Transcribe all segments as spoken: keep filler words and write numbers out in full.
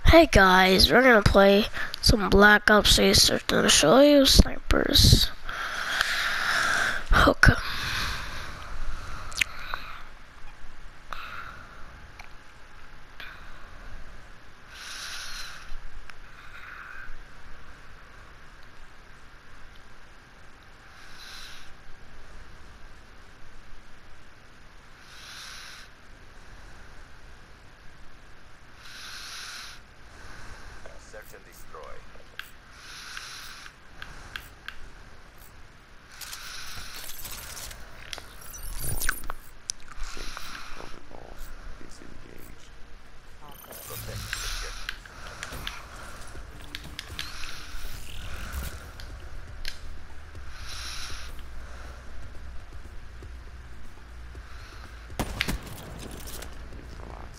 Hey guys, we're gonna play some Black Ops three. So I'm gonna show you snipers. Okay. Search and destroy. Safety protocols disengaged. Protect the objectives. Neutralized.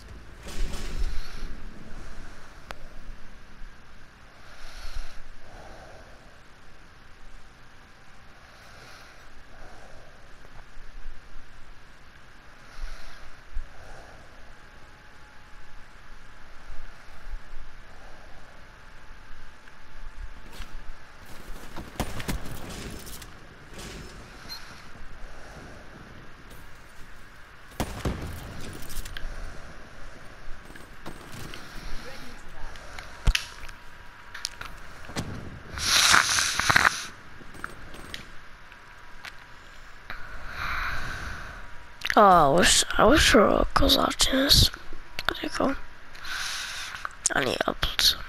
Oh, I wish I wish Rook was watching this. There you go. I need uploads.